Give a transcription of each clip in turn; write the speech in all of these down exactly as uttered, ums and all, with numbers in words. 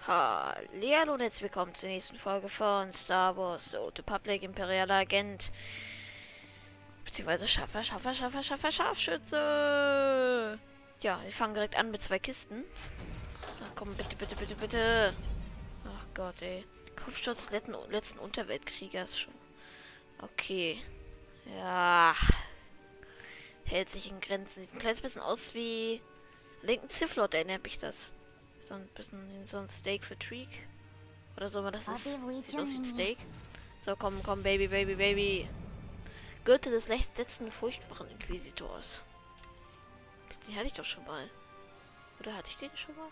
Hallo und herzlich willkommen zur nächsten Folge von Star Wars The Old Republic, Imperialer Agent. Beziehungsweise Schaffer, Schaffer, Schaffer, Schaffer, Scharfschütze. Ja, wir fangen direkt an mit zwei Kisten. Ach komm, bitte, bitte, bitte, bitte. Ach Gott, ey. Kopfsturz des letzten, letzten Unterweltkriegers schon. Okay. Ja. Hält sich in Grenzen. Sieht ein kleines bisschen aus wie Linken Sith Lord, erinnert mich das. So ein bisschen so ein Steak für Treek. Oder so, aber das ist. Sieht aus wie ein Steak. So, komm, komm, Baby, Baby, Baby. Gürtel des letzten furchtbaren Inquisitors. Den hatte ich doch schon mal. Oder hatte ich den schon mal?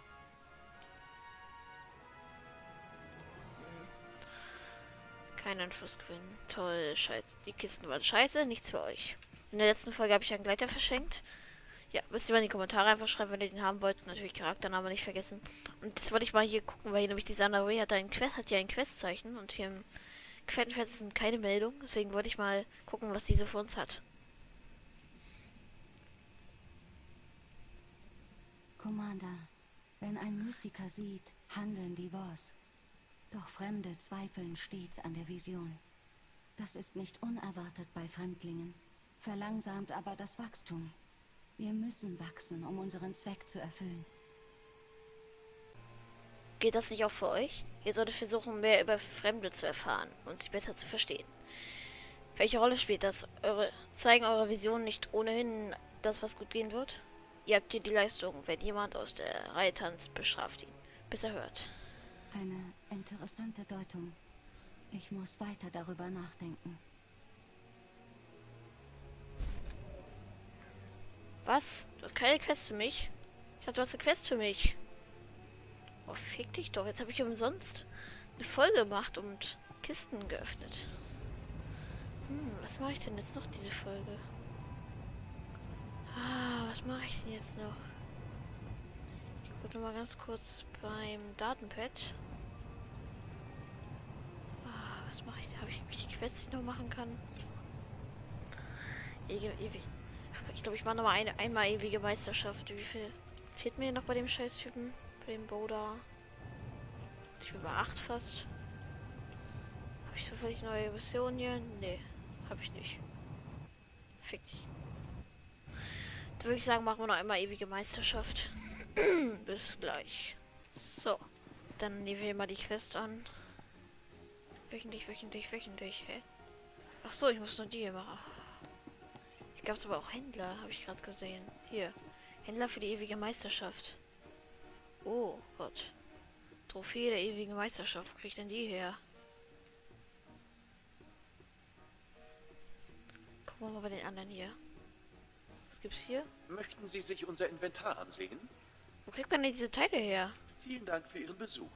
Hm. Kein Einfluss gewinnen. Toll, scheiße. Die Kisten waren scheiße, nichts für euch. In der letzten Folge habe ich einen Gleiter verschenkt. Ja, müsst ihr mal in die Kommentare einfach schreiben, wenn ihr den haben wollt. Natürlich Charaktername nicht vergessen. Und das wollte ich mal hier gucken, weil hier nämlich die Sandra Way hat ein Quest, hat ja ein Questzeichen und hier im Quettenfest sind keine Meldung. Deswegen wollte ich mal gucken, was diese für uns hat. Commander, wenn ein Mystiker sieht, handeln die Voss. Doch Fremde zweifeln stets an der Vision. Das ist nicht unerwartet bei Fremdlingen, verlangsamt aber das Wachstum. Wir müssen wachsen, um unseren Zweck zu erfüllen. Geht das nicht auch für euch? Ihr solltet versuchen, mehr über Fremde zu erfahren und sie besser zu verstehen. Welche Rolle spielt das? Eure, zeigen eure Visionen nicht ohnehin das, was gut gehen wird? Ihr habt hier die Leistung. Wenn jemand aus der Reihe tanzt, bestraft ihn, bis er hört. Eine interessante Deutung. Ich muss weiter darüber nachdenken. Was? Du hast keine Quest für mich? Ich dachte, du hast eine Quest für mich. Oh, fick dich doch. Jetzt habe ich umsonst eine Folge gemacht und Kisten geöffnet. Hm, was mache ich denn jetzt noch diese Folge? Ah, was mache ich denn jetzt noch? Ich gucke mal ganz kurz beim Datenpad. Ah, was mache ich da? Habe ich mich die Quests, die ich noch machen kann? Ewig, ewig. Ich glaube, ich mache noch mal eine einmal ewige Meisterschaft. Wie viel fehlt mir noch bei dem Scheiß-Typen? Bei dem Boda. Ich bin bei acht fast. Habe ich zufällig neue Missionen hier? Nee, habe ich nicht. Fick dich. Dann würde ich sagen, machen wir noch einmal ewige Meisterschaft. Bis gleich. So. Dann nehmen wir mal die Quest an. Wöchentlich, wöchentlich, wöchentlich. Hä? Ach so, ich muss nur die hier machen. Gab es aber auch Händler, habe ich gerade gesehen. Hier. Händler für die ewige Meisterschaft. Oh Gott. Trophäe der ewigen Meisterschaft. Wo krieg ich denn die her? Gucken wir mal bei den anderen hier. Was gibt's hier? Möchten Sie sich unser Inventar ansehen? Wo kriegt man denn diese Teile her? Vielen Dank für Ihren Besuch.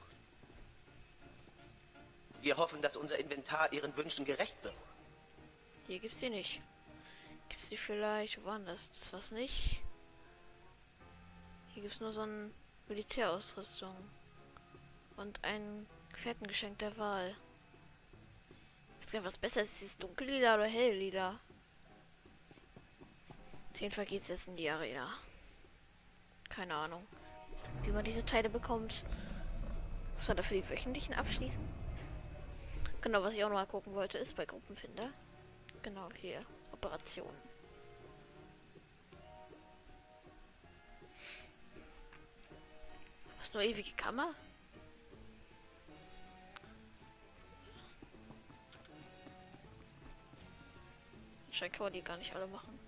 Wir hoffen, dass unser Inventar Ihren Wünschen gerecht wird. Hier gibt's die nicht. Gibt's die vielleicht? Wo war das? Das war's nicht. Hier gibt's nur so eine Militärausrüstung. Und ein Gefährtengeschenk der Wahl. Ich weiß gar nicht, was besser ist. Ist es dunkellila oder helllila? Auf jeden Fall geht's jetzt in die Arena. Keine Ahnung, wie man diese Teile bekommt. Muss man dafür die wöchentlichen abschließen? Genau, was ich auch noch mal gucken wollte, ist bei Gruppenfinder. Genau, hier. Operationen. Was, nur ewige Kammer? Anscheinend kann man die gar nicht alle machen.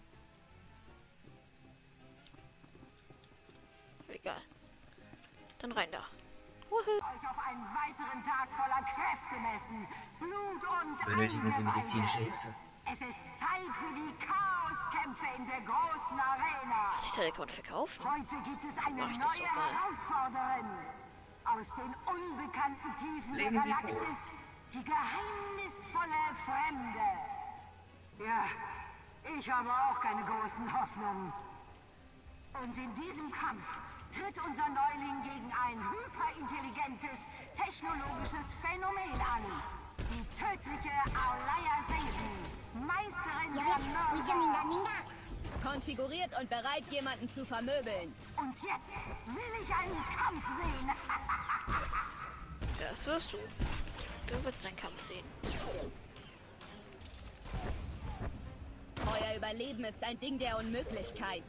Egal. Dann rein da. Woohoo. Euch auf einen weiteren Tag voller Kräfte messen. Blut und Benötigen Sie Eingeweide. medizinische Hilfe? Es ist Zeit für die Chaoskämpfe in der großen Arena. Hat sich der Account verkauft? Heute gibt es eine Mach ich das neue doch mal. Herausforderin. Aus den unbekannten Tiefen Legen der Sie vor. Galaxis. Die geheimnisvolle Fremde. Ja, ich habe auch keine großen Hoffnungen. Und in diesem Kampf tritt unser Neuling gegen ein hyperintelligentes, technologisches Phänomen an. Die tödliche Arlaia Seysen, Meisterin der Mörder. Konfiguriert und bereit, jemanden zu vermöbeln. Und jetzt will ich einen Kampf sehen. Das wirst du. Du wirst deinen Kampf sehen. Euer Überleben ist ein Ding der Unmöglichkeit.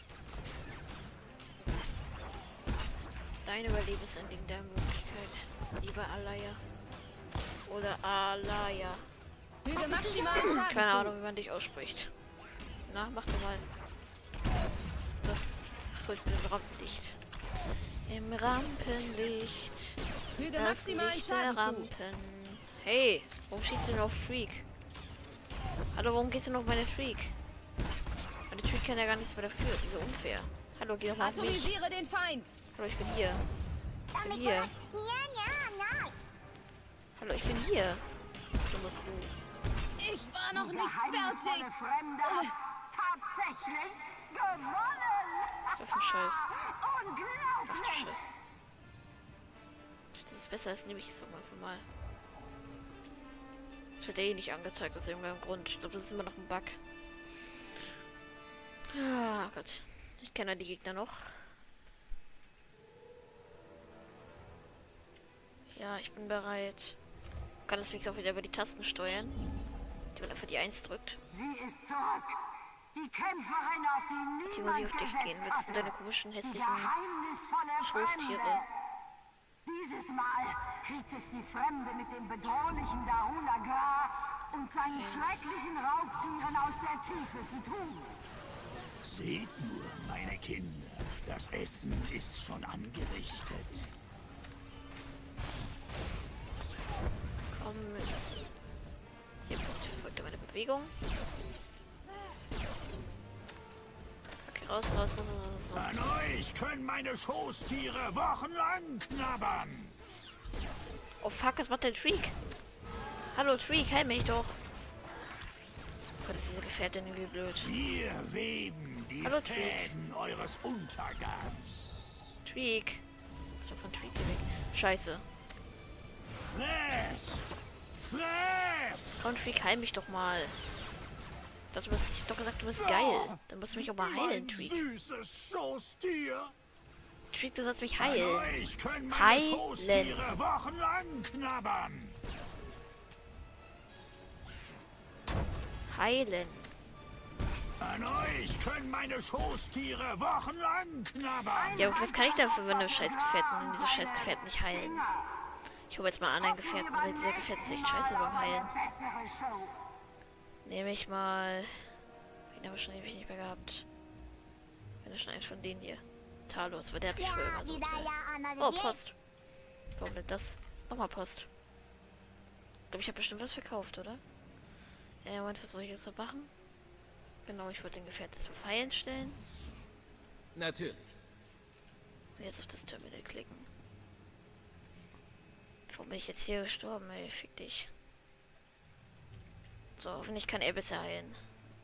Dein Überleben ist ein Ding der Möglichkeit. Lieber Alaya. Oder Alaya. Füge maximalen Schaden Keine zu. Ahnung, wie man dich ausspricht. Na, mach doch mal. Das. Achso, ich bin im Rampenlicht. Im Rampenlicht. Füge Das maximalen Licht der Schaden zu. Rampen. Hey, warum schießt du nur auf Freak? Hallo, warum gehst du noch auf meine Freak? Meine Freak kann ja gar nichts mehr dafür. Das ist so unfair. Hallo, geh doch mal auf mich. Atomisiere den Feind. Hallo, ich bin hier. Ich bin hier. Hallo, ich bin hier. Dumme Kuh. Ich war noch Die nicht fertig. geheimnisvolle Fremde hat tatsächlich gewonnen. Was ist das für ein Scheiß? Ach du Unglaublich. Scheiße. Das ist besser, als nehme ich es doch mal für mal. Das wird ja eh nicht angezeigt aus irgendeinem Grund. Ich glaube, das ist immer noch ein Bug. Ah Gott. Ich kenne ja die Gegner noch. Ja, ich bin bereit. Ich kann deswegen auch wieder über die Tasten steuern. Die man einfach die eins drückt. Sie ist zurück. Die Kämpferin, auf die Die muss ich niemand auf dich gesetzt gehen. Was sind hatte. deine komischen, Die hässlichen geheimnisvolle Schoßtiere? Fremde. Dieses Mal kriegt es die Fremde mit dem bedrohlichen Darula Gra und seinen schrecklichen Raubtieren aus der Tiefe zu tun. Seht nur, meine Kinder, das Essen ist schon angerichtet. Komm, jetzt. Hier plötzlich verfolgt er meine Bewegung. Okay, raus, raus, raus, raus, raus. An euch können meine Schoßtiere wochenlang knabbern. Oh fuck, was macht der Treek? Hallo Treek, heil mich doch. Gott, ist diese Gefährtin irgendwie blöd. Wir weben die Hallo, Treek. Fäden eures Untergangs. Treek. Ich hab von Treek weg. Scheiße. Fress! Fress! Komm, Treek, heil mich doch mal. Ich dachte, du bist, ich hab doch gesagt, du bist geil. Dann musst du mich auch mal heilen, Treek. Süßes Schoßtier! Treek, du sollst mich An heilen. euch können meine Heilen. Schoßtiere wochenlang knabbern. Heilen. An euch können meine Schoßtiere wochenlang knabbern. Ja, aber was kann ich dafür, wenn du Scheißgefährten und diese Scheißgefährten nicht heilen? Ich hole jetzt mal einen anderen Gefährten, weil dieser Gefährten ist echt scheiße beim Heilen. Bessere Show. Nehme ich mal. Den habe ich schon ewig nicht mehr gehabt. Wenn schon eins von denen hier. Talos, weil der habe ich früher immer so. Oh, Post. Warum denn das? Nochmal Post. Ich glaube, ich habe bestimmt was verkauft, oder? Ja, Moment, was soll ich jetzt noch machen? Genau, ich wollte den Gefährten jetzt auf Heilen stellen. Natürlich. Und jetzt auf das Terminal klicken. Warum bin ich jetzt hier gestorben, ey? Fick dich. So, hoffentlich kann er besser heilen.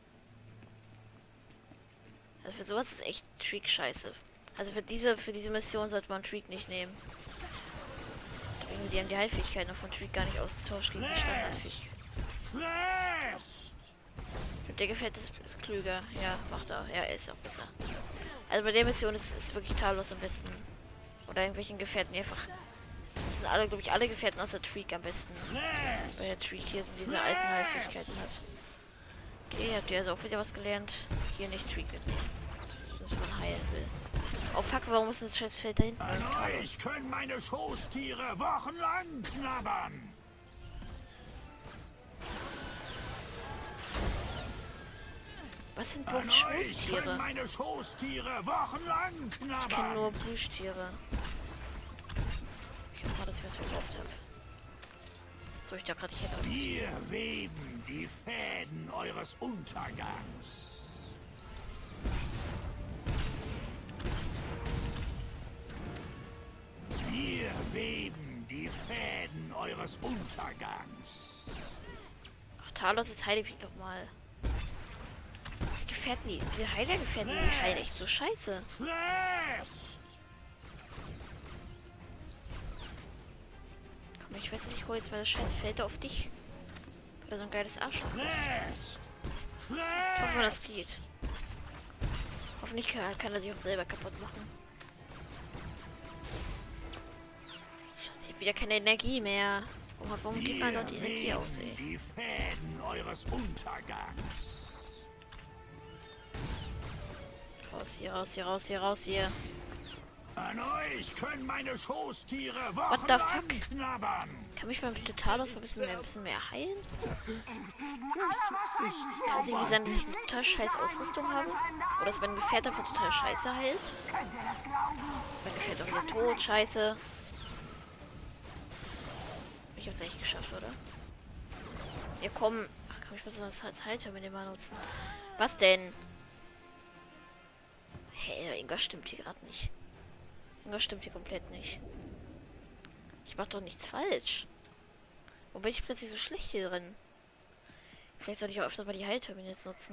Also für sowas ist echt Treek scheiße. Also für diese, für diese Mission sollte man Treek nicht nehmen. Irgendwie, die haben die Heilfähigkeiten von Treek gar nicht ausgetauscht gegen die Standardfähigkeit. Fresst! Der gefällt ist, ist klüger. Ja, macht er. Ja, er ist auch besser. Also bei der Mission ist, ist wirklich Talos am besten. Oder irgendwelchen Gefährten, die einfach. Sind alle, glaube ich, alle Gefährten außer Treek am besten. Weil der Treek hier sind diese alten Heilfähigkeiten hat. Okay, habt ihr also auch wieder was gelernt? Hier nicht Treek mitnehmen. Dass man heilen will. Oh fuck, warum ist das scheiß Feld da hinten? An euch können meine Schoßtiere wochenlang knabbern. Was sind An bloß euch Schoßtiere? können meine Schoßtiere wochenlang Ich kenne knabbern. nur Plüschtiere. Ich hoffe mal, dass ich was verkauft habe. So, ich da gerade nicht hätte. Wir weben die Fäden eures Untergangs. Wir weben die Fäden eures Untergangs. Ach, Talos, jetzt heile ich mich doch mal. Die Gefährten, die, die Heilergefährten, die heilen echt so scheiße. Fresst! Komm, ich weiß nicht, ich hole jetzt mal das scheiß Feld da auf dich. Weil du so ein geiles Arschloch bist. Fresst! Ich hoffe mal, das Fresst! geht. Hoffentlich kann, kann er sich auch selber kaputt machen. Scheiße, wieder keine Energie mehr. Warum, warum gibt man dort die Energie aus, ey? Die Fäden eures Untergangs. Raus hier, raus hier, raus hier, raus hier. An euch können meine Schoßtiere What the fuck? wochenlang knabbern. Kann mich mal bitte Talos ein bisschen mehr, ein bisschen mehr heilen? Entgegen aller Wahrscheinlichkeit Kann es irgendwie sein, dass ich eine total scheiß Ausrüstung habe? Oder dass mein Gefährt einfach total scheiße heilt? könnt ihr das glauben. Mein Gefährt auch wieder tot, scheiße. Ich hab's eigentlich geschafft, oder? Ja, komm. Ach, kann ich was das als Heilterminal mal nutzen? Was denn? Hä, hey, irgendwas stimmt hier gerade nicht. Irgendwas stimmt hier komplett nicht. Ich mach doch nichts falsch. Wo bin ich plötzlich so schlecht hier drin? Vielleicht sollte ich auch öfter mal die Heilterminals nutzen.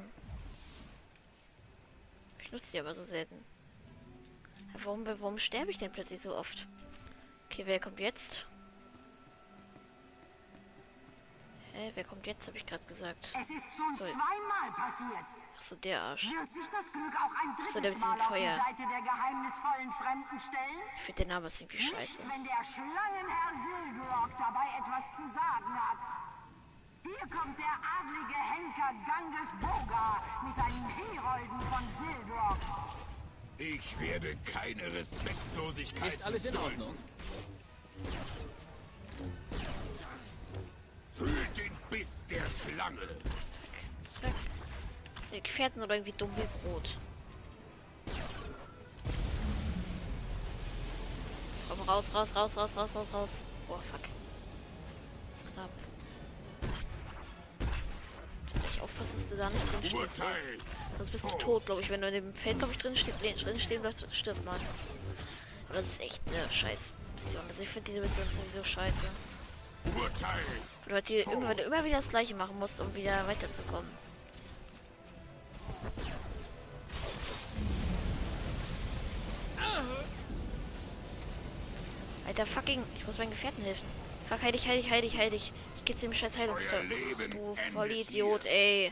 Ich nutze die aber so selten. Ja, warum, warum sterbe ich denn plötzlich so oft? Okay, wer kommt jetzt? Hä, wer kommt jetzt, habe ich gerade gesagt. Es ist schon So, jetzt. zweimal passiert. Achso, der Arsch. Wird sich das Glück auch ein drittes So, der mit Mal diesem auf Feuer. die Seite der geheimnisvollen Fremden stellen? Ich finde den Namen ist irgendwie scheiße. Nicht, wenn der Schlangenherr Sildrock dabei etwas zu sagen hat. Hier kommt der adlige Henker Ganges Boga mit seinen Herolden von Sildrock. Ich werde keine Respektlosigkeit. Ist alles in Ordnung? Fühlt den Biss der Schlange. Zack. Die Gefährten oder irgendwie dumm wie Brot. Komm raus, raus, raus, raus, raus, raus, raus. Boah, fuck. Das ist knapp. Muss echt aufpassen, dass du da nicht drin stehst. ey. Urteil. Sonst bist du tot, glaube ich. Wenn du in dem Feld, glaube ich, drin, steht, drin stehen bleibst, stirbt man. Aber das ist echt eine scheiß Mission. Also ich finde diese Mission sowieso scheiße. Urteil. Weil du halt hier immer, wenn du immer wieder das gleiche machen musst, um wieder weiterzukommen. Alter, fucking, ich muss meinen Gefährten helfen. Fuck, heil dich, heil dich, heil dich, heil dich. Ich geh zu dem scheiß Heilungstor. Du Vollidiot, ey.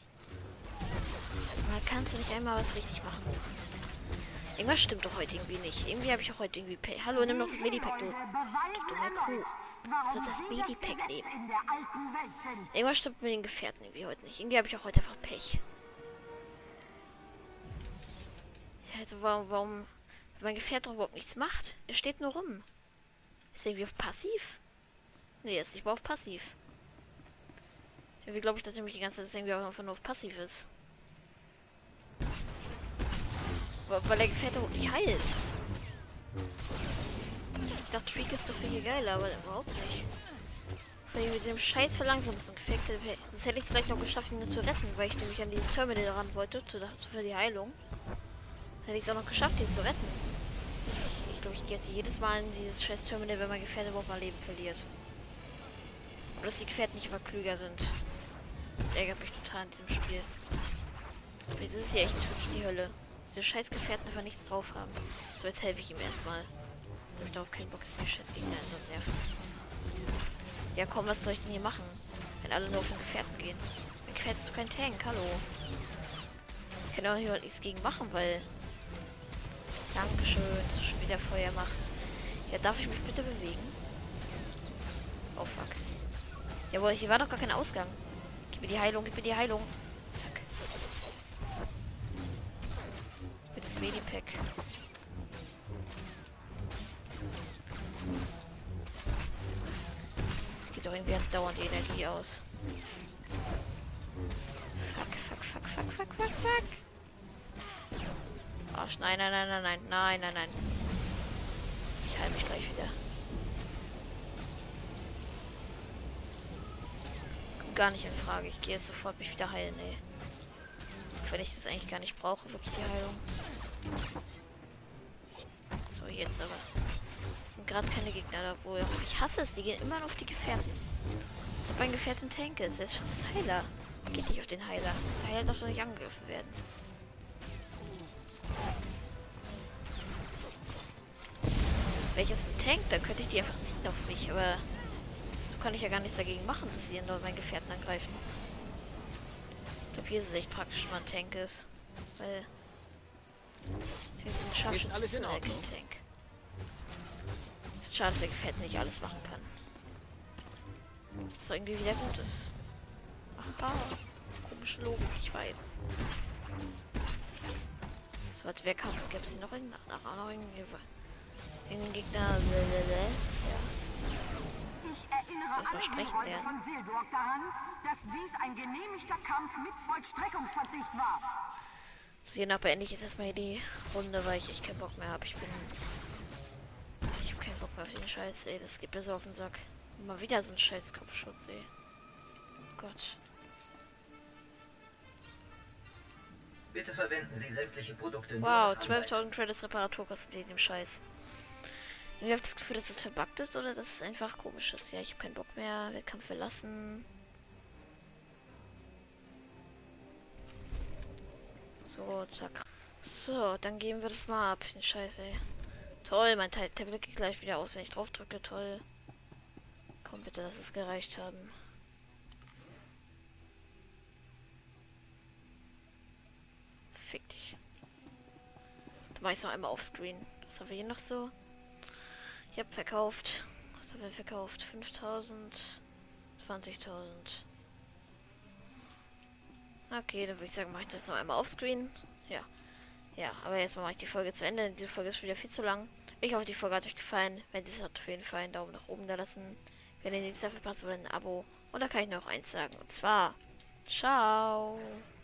Man kannst du nicht einmal was richtig machen. Irgendwas stimmt doch heute irgendwie nicht. Irgendwie habe ich auch heute irgendwie Pech. Hallo, nimm doch das Medipack, du. Dumme Kuh. Du sollst das Medipack nehmen. In der alten Welt sind. Irgendwas stimmt mit den Gefährten irgendwie heute nicht. Irgendwie habe ich auch heute einfach Pech. Ja, also warum, warum, wenn mein Gefährt doch überhaupt nichts macht? Er steht nur rum. Ist er irgendwie auf Passiv? Nee, er ist nicht mal auf Passiv. Irgendwie glaube ich, dass nämlich die ganze Zeit irgendwie einfach nur auf Passiv ist. Weil der Gefährt überhaupt nicht heilt. Ich dachte, Treek ist doch viel geiler, aber überhaupt nicht. Weil ich mit dem Scheiß Verlangsamungseffekt, das hätte ich es vielleicht noch geschafft, ihn zu retten, weil ich nämlich an dieses Terminal ran wollte, zu, für die Heilung. Hätte ich es auch noch geschafft, ihn zu retten. Ich, ich glaube, ich gehe jetzt jedes Mal in dieses scheiß Terminal, wenn mein Gefährt überhaupt mal Leben verliert. Aber dass die Gefährten nicht immer klüger sind. Das ärgert mich total in diesem Spiel. Das ist hier echt wirklich die Hölle. Dass die scheiß Gefährten einfach nichts drauf haben. So, jetzt helfe ich ihm erstmal. Ich habe darauf keinen Bock, dass die scheiß Gegner so nerven. Ja komm, was soll ich denn hier machen? Wenn alle nur auf den Gefährten gehen. Mein Gefährt ist doch kein Tank, hallo. Ich kann auch hier nichts gegen machen, weil... Dankeschön, dass du schon wieder Feuer machst. Ja, darf ich mich bitte bewegen? Oh fuck. Jawohl, hier war doch gar kein Ausgang. Gib mir die Heilung, gib mir die Heilung. Zack. Mit das Medipack. Geht doch irgendwie dauernd die Energie aus. Fuck, fuck, fuck, fuck, fuck, fuck, fuck. Arsch, nein, nein, nein, nein, nein, nein, nein, nein. Ich heile mich gleich wieder. Kommt gar nicht in Frage. Ich gehe jetzt sofort mich wieder heilen, ey. Wenn ich das eigentlich gar nicht brauche, wirklich die Heilung. So, jetzt aber. Es sind gerade keine Gegner da, wo ich hasse es. Die gehen immer nur auf die Gefährten. Ob ein Gefährt ein Tank ist, das ist das Heiler. Geht nicht auf den Heiler. Der Heiler darf doch nicht angegriffen werden. Welches ein Tank? Dann könnte ich die einfach ziehen auf mich, aber so kann ich ja gar nichts dagegen machen, dass sie nur meinen Gefährten angreifen. Ich glaube, hier ist es echt praktisch, wenn man ein Tank ist. Weil Tanks sind scharf. Ist alles in Ordnung? Tank. Schade, dass der Gefährte nicht alles machen kann. Was irgendwie wieder gut ist. Ach, komische Logik, ich weiß. So, als Wehrkampf gäbe es hier noch irgendeinen nach noch irgendeinen Gegner. Ja. Ich erinnere alle Herolde von Sildurg daran, dass dies ein genehmigter Kampf mit Vollstreckungsverzicht war. So, hiernach beende ich jetzt erstmal die Runde, weil ich echt keinen Bock mehr habe. Ich bin... Ich habe keinen Bock mehr auf den Scheiß, ey. Das geht mir so auf den Sack. Mal wieder so ein scheiß Kopfschutz, ey. Oh Gott. Bitte verwenden Sie sämtliche Produkte. Wow, zwölftausend Credits Reparaturkosten in dem Scheiß. Ich habe das Gefühl, dass es verbuggt ist oder dass es einfach komisch ist. Ja, ich habe keinen Bock mehr. Wettkampf verlassen. So, zack. So, dann geben wir das mal ab. Den Scheiß, ey. Toll, mein Tablet geht gleich wieder aus, wenn ich drauf drücke. Toll. Komm bitte, lass es gereicht haben. Fick dich. Dann mache ich es noch einmal offscreen. Was haben wir hier noch so? Ich habe verkauft. Was haben wir verkauft? fünftausend. zwanzigtausend. Okay, dann würde ich sagen, mache ich das noch einmal offscreen. Ja. Ja, aber jetzt mache ich die Folge zu Ende. Diese Folge ist schon wieder viel zu lang. Ich hoffe, die Folge hat euch gefallen. Wenn es hat, auf jeden Fall einen Daumen nach oben da lassen. Wenn ihr nichts dafür passt, oder ein Abo. Und da kann ich noch eins sagen. Und zwar, ciao.